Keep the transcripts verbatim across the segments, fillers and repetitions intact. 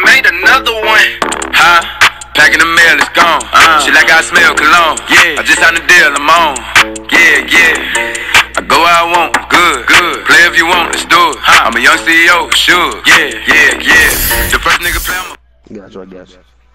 made another one. Huh? Packing the mail, it's gone. Uh, Shit like I smell cologne. Yeah. I just signed the deal, I'm on. Yeah, yeah. I go where I want, good, good. Play if you want, let's do it. Huh? I'm a young C E O, sure. Yeah, yeah, yeah. The first nigga play, I'm a... Gotcha, I gotcha.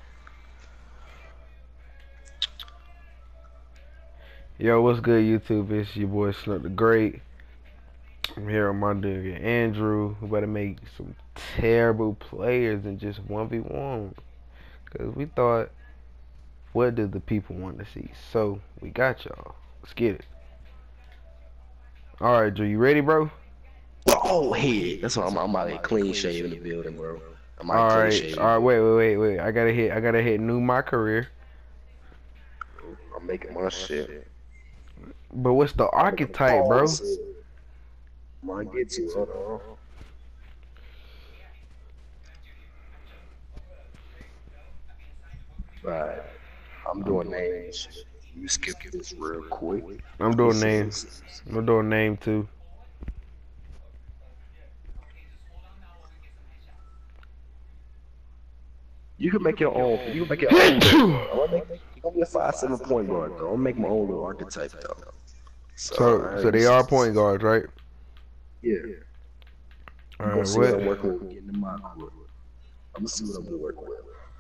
Yo, what's good, YouTube? It's your boy Slump the Great. I'm here with my nigga Andrew. We better make some terrible players in just one v one. Because we thought, what do the people want to see? So, we got y'all. Let's get it. Alright, Drew, you ready, bro? Oh, hey. That's why I'm, I'm out here clean shave in the building, bro. I'm out Alright, clean shave. alright, wait, wait, wait, wait. I gotta hit, I gotta hit new my career. I'm making my shit. But what's the archetype, bro? Might get you, hold on. Right. I'm doing names. You skip this real quick. I'm doing names. I'm doing name too. You can make your own. You can make your own. I'm gonna make, you're gonna be a five seven point guard though. I'm gonna make my own little archetype though. So, So, right, so they are point guards, right? Yeah. All I'm right, gonna see what what? I'm working with. Getting in my court. I'm gonna see what I'm working with.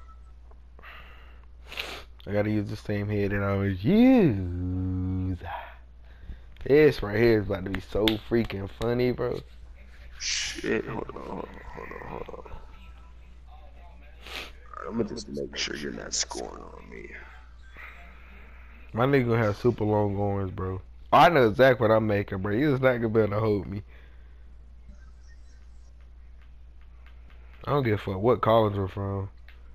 I gotta use the same head that I always use. This right here is about to be so freaking funny, bro. Shit, hold on, hold on, hold on, hold on. Alright, I'm gonna just make sure you're not scoring on me. My nigga gonna have super long arms, bro. Oh, I know exactly what I'm making, bro. He's not gonna be able to hold me. I don't give a fuck what college we're from.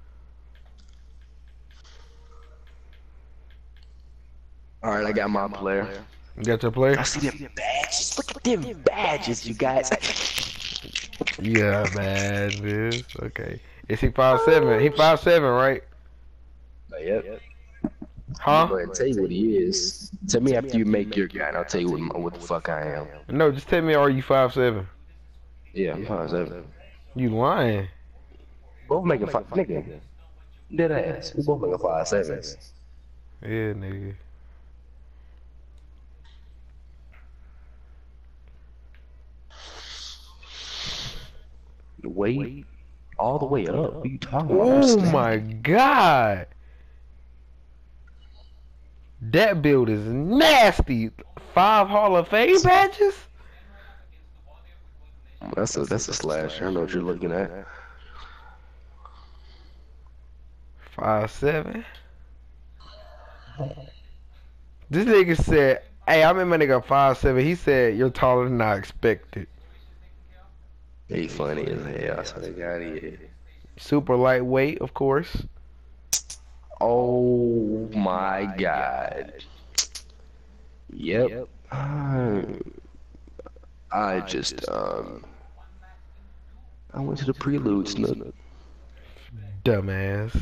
Alright, I got my player. You got your player? I see them badges. Look at them badges, you guys. Yeah, man, dude. Okay. Is he five seven? He five seven, right? Yep. Huh? I'm gonna tell you what he is. Tell me after you make your guy, and I'll tell you what, what the fuck I am. No, just tell me, are you five seven? Yeah, I'm five seven. You lying? Both making five, nigga. Dead ass. We both making five sevens. Yeah, nigga. Wait, all the way up. What are you talking about? Oh my god. That build is nasty. Five Hall of Fame badges? That's a that's a slash. I know what you're looking at. Five seven. This nigga said, hey, I remember nigga five seven. He said you're taller than I expected. He funny as hell. I swear to God, he is. Super lightweight, of course. Oh my God. Yep. I just um. I went to the preludes. No. Dumbass.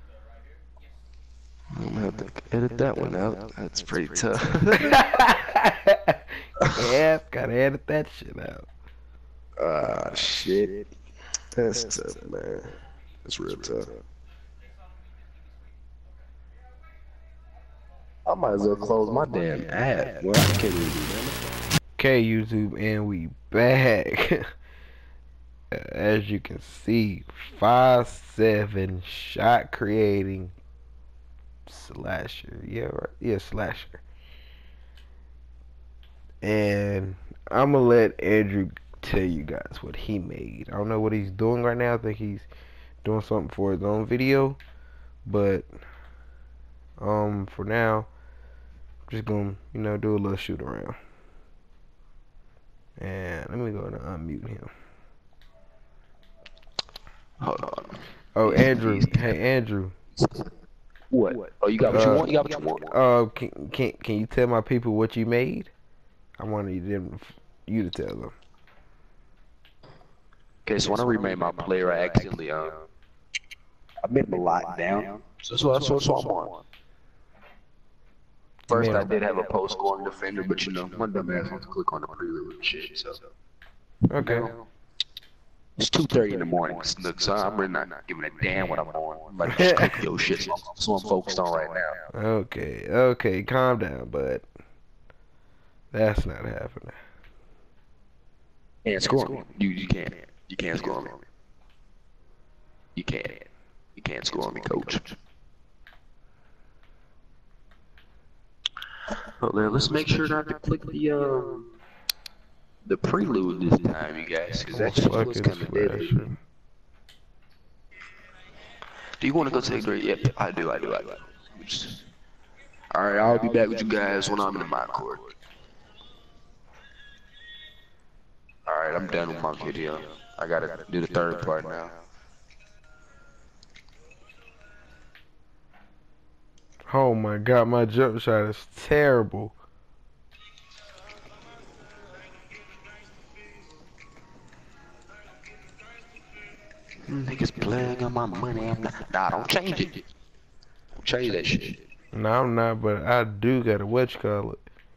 I'm gonna have to edit that one out. That's pretty tough. Yeah, gotta edit that shit out. Ah, shit. That's tough, man. That's real tough. I might as well close my damn app. Well, I can't even do that. Okay, YouTube, and we back. As you can see, five seven shot creating slasher. Yeah, right. Yeah, slasher. And I'm gonna let Andrew tell you guys what he made. I don't know what he's doing right now. I think he's doing something for his own video, but um, for now, I'm just gonna you know do a little shoot around. And let me go and unmute him. Hold on. Oh, Andrew. Hey, Andrew. What? Oh, you got what you Uh, want? You got what you want? Uh, can can can you tell my people what you made? I wanted them you to tell them. Okay, so when I remade my player, I accidentally um, I made him a lot down. So that's what that's what I'm on. First, I did have a post scoring defender, but you know, my dumb ass wants to click on the prelude and shit. So Okay. It's two thirty in the morning, Snook, so I'm really not giving a damn what I'm on. I'm about to just cook your shit, so that's what I'm focused on right now. Okay, okay, calm down, bud. That's not happening. Can't score me. You, you can't. You can't score me. You can't. You can't score me, coach. Well, then let's make sure not to click the, um... the prelude this time, you guys, because that shit was kind of dead. Do you want to go take a break? Yep, I do, I do, I do. Alright, I'll be back with you guys when I'm in the mod court. Alright, I'm done with my video. I gotta do the third part now. Oh my god, my jump shot is terrible. Niggas playing on my money. I'm not. Nah, don't change it. Don't change that shit. No, I'm not, but I do got a what you call it.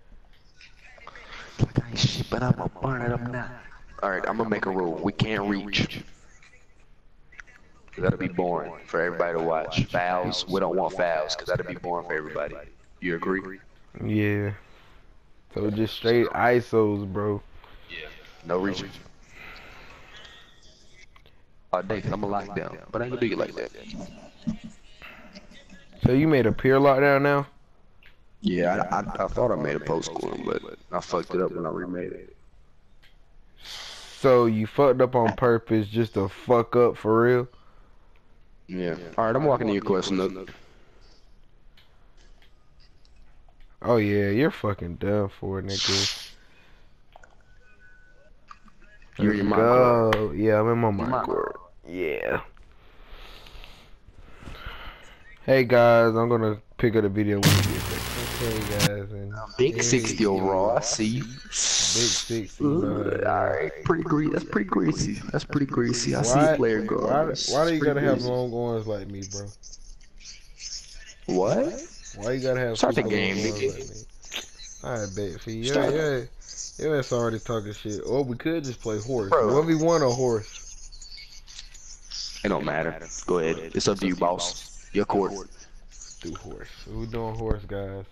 Like I ain't shit, but I'm a burn it up now. Alright, I'm gonna make a rule. We can't reach. That'll be boring for everybody to watch. Fouls, we don't want fouls, because that'll be boring for everybody. You agree? Yeah. So just straight I S Os, bro. Yeah. No reaching. Oh, dang, I'm a lockdown, but I ain't gonna do it like that. So you made a peer lockdown now? Yeah, I, I, I thought I made a post one, but I fucked it up when I remade it. So you fucked up on purpose just to fuck up for real? Yeah. Alright, I'm walking to your question, Nook. Oh yeah, you're fucking done for, nigga. You're in your mind court. Yeah, I'm in my mind court. Yeah. Hey guys, I'm gonna pick up the video when we get back. Okay guys, and big sixty overall. I see you. Big sixty. Alright, pretty greasy. That's pretty greasy. That's pretty greasy. I see a player go. Why, why do you gotta have long arms like me, bro? What? Why you gotta have start the game, nigga? Like I bet for you. Yeah, yeah. Your ass already talking shit. Or we could just play horse. one v one or horse? It don't matter. Go ahead. It's up to you, boss. Your court. Do horse. We doing horse, guys.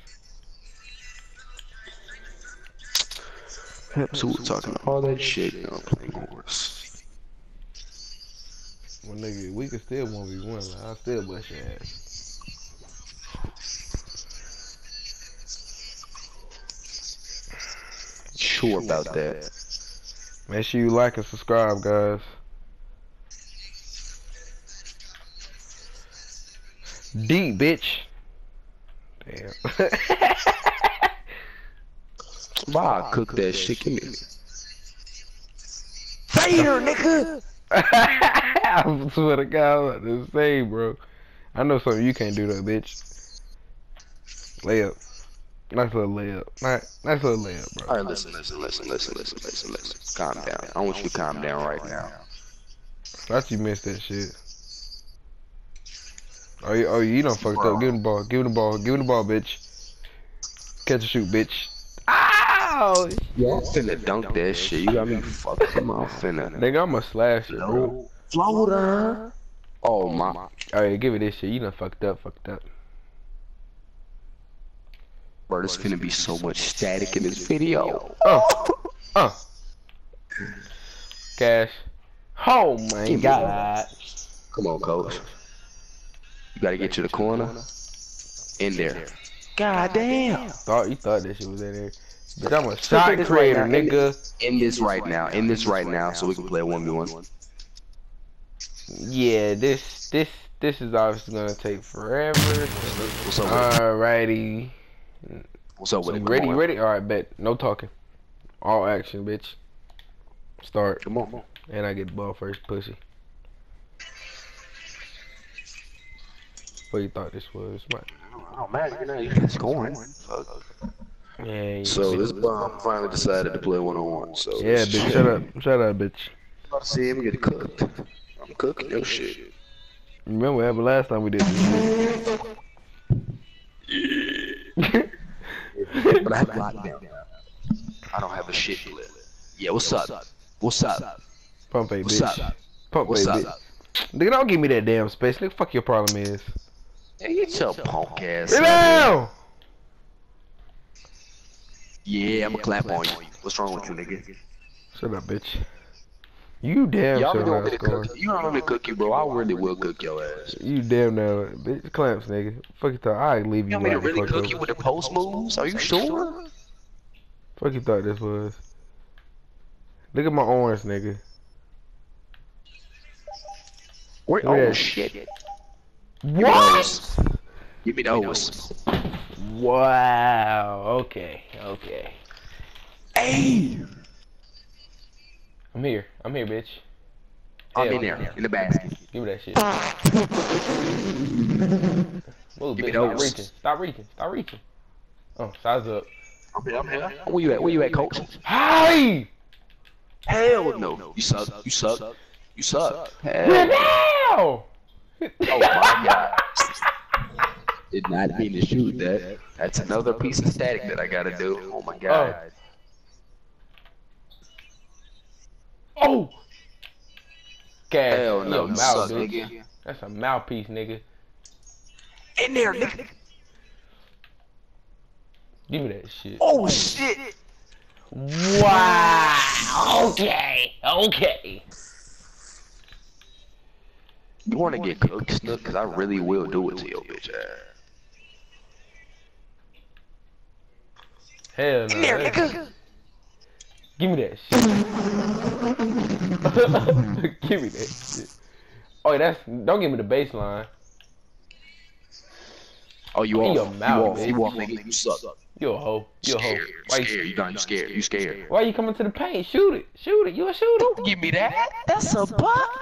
So we're talking all that shit. You know, playing horse. Well, nigga, we can still one v one. Like, I'll still bust your ass. Sure about that. Make sure you like and subscribe, guys. Deep, bitch. Damn. Wow, cook that shit. Give me. Fader, nigga. I swear to God, I'm about to say, bro. I know something you can't do, though, bitch. Layup. Nice little layup. Nice, nice little layup, bro. Alright, listen, listen, listen, listen, listen, listen, listen. Calm down. I want you to calm down right now. Thought you missed that shit. Oh, you, oh, you done fucked up. Give him the ball. Give him the ball. Give him the ball, bitch. Catch and shoot, bitch. Ow! Yeah, I'm finna dunk that shit. You got me fucked. Come on, finna. Nigga, I'ma slash it, bro. Floater. Oh my. Oh yeah, give it this shit. You done fucked up, fucked up. Bro, there's finna be so much static in this video. Oh, oh. Cash. Oh my God. Come on, coach. You gotta get to the corner. In there. God damn. Thought you thought that shit was in there. But I'm a shot creator, nigga. In this right now. In this right now, so we can play a one v one. Yeah, this this this is obviously gonna take forever. What's up? Alrighty. What's up with it? Ready, ready? Alright, bet. No talking. All action, bitch. Start. Come on, come on. And I get the ball first, pussy. What you thought this was? Oh man, you know you're scoring. Yeah. So this bomb finally decided to play one on one. So yeah, bitch. Shut up. Shut up, bitch. About to see him get cooked. I'm cooking your shit. Remember what happened last time we did this shit? But I have lockdown. I don't have a shit clip. Yeah, what's up? What's up? Pump a What's bitch. up? Pump What's baby. up? Nigga, don't give me that damn space. Nigga, fuck your problem is. Hey, get your punk ass. Get up. down! Yeah, I'ma clap on you. What's wrong with you, nigga? Shut up, bitch. You damn Y'all sure really want not me to scoring. cook you? You don't want me to cook you, bro. I really will cook your ass. You damn now, bitch. Clamps, nigga. Fuck you thought I leave you. You want me to like the really fuck cook up. you with the post moves? Are you sure? Fuck you thought this was. Look at my orange, nigga. Where? Look at Oh that. shit! What? Give me those. Wow. Okay. Okay. Hey! I'm here. I'm here, bitch. I'm Yeah, in there, in the basket. Give me that shit. Move, Give me bitch. Stop those. reaching. Stop reaching. Stop reaching. Oh, size up. I'm here, I'm here. Where you at? Where you at, coach? Hi! Hell no. You suck. You suck. You suck. Hell Get no. down! Oh my god. Did not mean to shoot that. That's another piece of static that I gotta do. Oh my god. Oh! Cash. Hell no. Your You mouth, suck, bitch. nigga. That's a mouthpiece, nigga. In there, nigga. Give me that shit. Oh shit. Wow! Okay. Okay. You wanna get cooked, Snook? Cause I really will do it to your bitch ass. Hell no. In there, That's- nigga. Give me that shit. Give me that shit. Oh, that's don't give me the baseline. Oh, you In off. your You mouth, off. bitch. You off, nigga. You suck. You a hoe. You a hoe. Scared. You Why scared. You done. You scared. You scared. Why you coming to the paint? Shoot it. Shoot it. You a shooter. Give me that. That's a buck.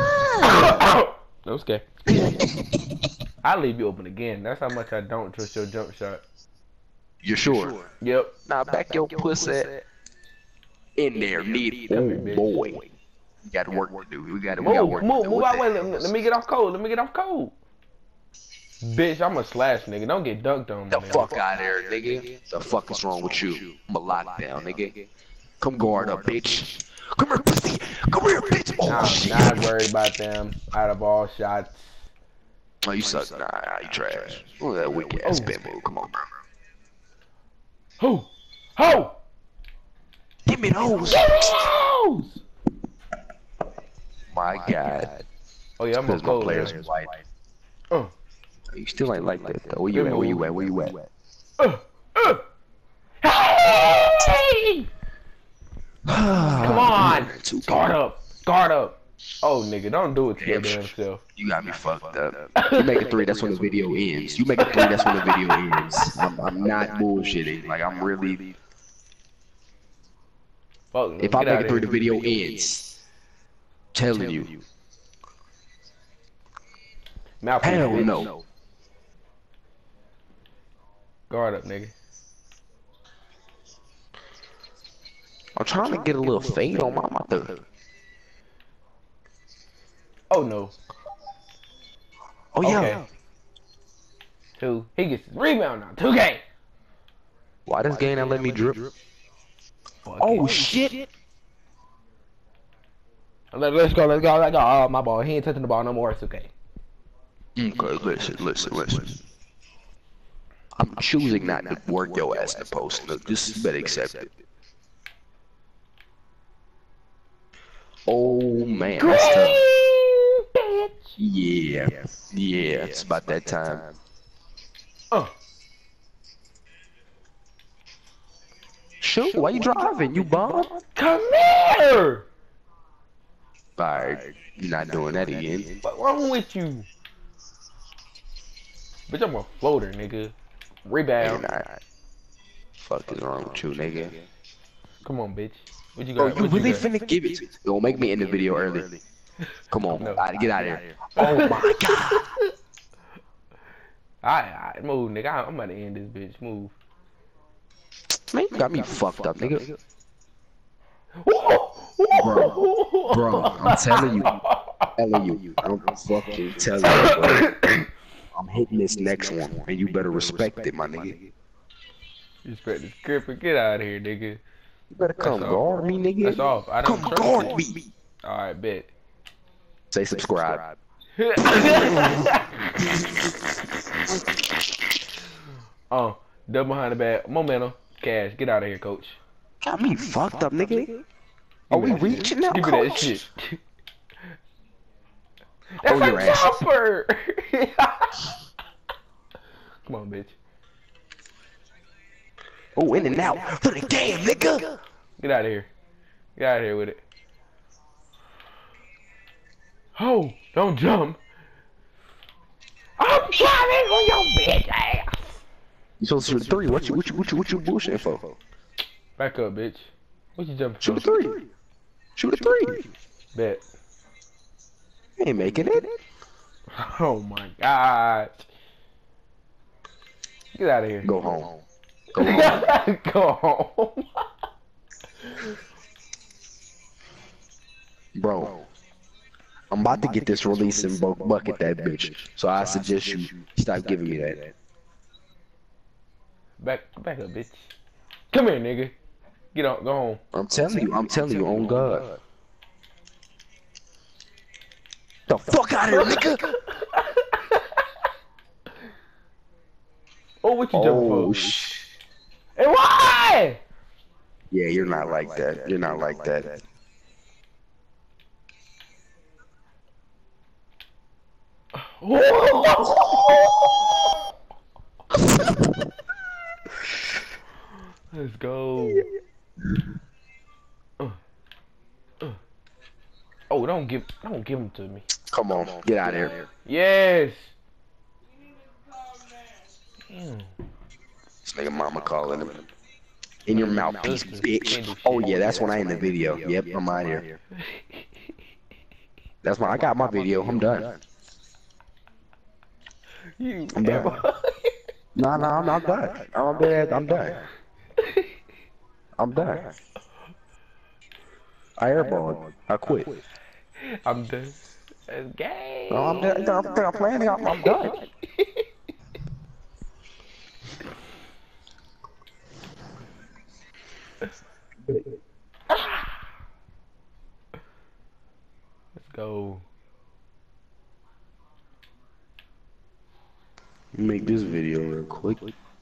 No scare. I'll leave you open again. That's how much I don't trust your jump shot. You're sure? Yep. Now back your pussy in there, need Come here, oh bitch. boy. We got work to do. We got we got Move, work move, to do. move What out the way. hell? Let, let me get off cold. Let me get off cold. Bitch, I'm a slash nigga. Don't get dunked on. The nigga. fuck out of there, nigga. The fuck is wrong with you? I'm a lockdown, nigga. Come guard up, bitch. Come here, pussy. Come here, bitch. Oh Nah, shit. not worried about them. Out of all shots. Oh, you suck. Nah, nah, you trash. Look at that wicked ass spin move. Come on, bro. Who? Who? Give me those. Give me those! My God. Oh yeah, I'm Because a my cold. players man. are white. Uh, You still ain't like that though. Where you at? Where you at? Where you at? uh, uh. Hey! Come on! Guard up! Guard up! Oh nigga, don't do it to your damn self. You got me fucked up. You make a three, that's when the video ends. You make a three, that's when the video ends. I'm, I'm not bullshitting. Like, I'm really... Fuck, If I make a three, the video ends. Telling you. Mouthpiece, Hell bitch. no. Guard up, nigga. I'm trying to get a little fade on my mother. Oh no. Oh, yeah. Okay. Two. He gets his rebound now. two K. Why does game not let me drip? Fuck Oh, it. shit. Let, let's go, let's go, let's go. Oh, my ball. He ain't touching the ball no more. It's okay. Okay, listen, listen, listen. I'm choosing not to work your ass in the post. Look, just you better accept it. Oh, man. That's tough. Bitch. Yeah. Yeah, it's about that time. Uh. Shoot, why you driving? You bum? Come here. Alright, you're not doing that again. What's wrong with you? Bitch, I'm a floater, nigga. You're Rebound. not. Fuck is wrong with you, nigga? Come on, bitch. What you Oh, got? you What really got? finna give it to me? Don't make me end the video early. Come on, No. alright, get out of here. Oh my god. Alright, alright, move, nigga. I'm about to end this bitch. Move. Man, you got me fucked up, nigga. Bro, Bro, I'm telling you. I'm telling you. I'm fucking telling you, bro. I'm hitting this next one, and you better respect it, my nigga. You respect the script and get out of here, nigga. You better come That's guard off. me, nigga. That's off. I don't Come trust guard you. me. Alright, bet. Say subscribe. Oh, double behind the back. Momentum. Cash. Get out of here, coach. Got me fucked up, nigga. Are we reaching now, Give me that coach? shit. That's Oh, your a ass. jumper. Come on, bitch. Oh, in and out. For the game, nigga. Get out of here. Get out of here with it. Oh, don't jump. I'm driving on your bitch ass. You supposed to shoot a three. What you, what you, what you, what you bullshitting for? Back up, bitch. What you jumping Shoot a for? three. Shoot a three. Bet. Ain't making it. Oh my god. Get out of here. Go home. Go home. Go home. Bro, I'm about to get this release and bu bucket that bitch. So I suggest you stop giving me that. Back, back up, bitch. Come here, nigga. Get on, go home. I'm telling you, I'm telling you, on God. The fuck out of here, nigga! Oh, what you jumping Oh, for? sh. And why? Yeah, you're not like that. You're not like that. Let's go. Uh, uh. Oh, don't give, don't give them to me. Come on, get out of here. Yes. Mm. This nigga mama calling him. In your mouthpiece, bitch. Oh yeah, that's when I end the video. Yep, I'm out here. That's my. I got my video. I'm done. You I'm done. Nah, nah, I'm not done. I'm dead. I'm done. I'm done. I airballed. I quit. I'm done. That's gay. No, I'm done. I'm, I'm playing. I'm, I'm done. Let's go. Make this video real quick.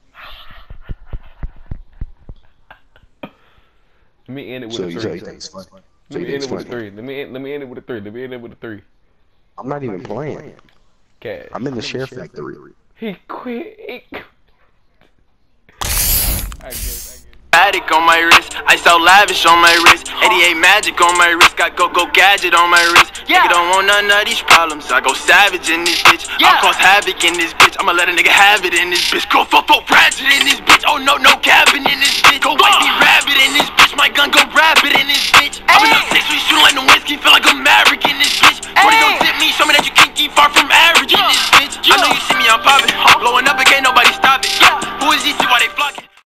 Let me end it with So a you, three. so you think it's funny? So Let you me think end it's it with a funny? three. Let me end, let me end it with a three. Let me end it with a three. I'm not even playing. Cash. I'm in the share factory. He quit. He quit. I guess. I guess. Attic on my wrist, I so lavish on my wrist. eighty-eight magic on my wrist, got go go gadget on my wrist. Yeah. Nigga don't want none of these problems, I go savage in this bitch. Yeah. I'll cause havoc in this bitch, I'ma let a nigga have it in this bitch. Go fuck fuck ratchet in this bitch, oh no no cabin in this bitch. Go white be rabbit in this bitch, my gun go rabbit in this bitch. I've been up six weeks shooting like no whiskey, feel like a maverick in this bitch. Forty don't tip me, show me that you can't keep far from average in this bitch. I know you see me, I'm popping.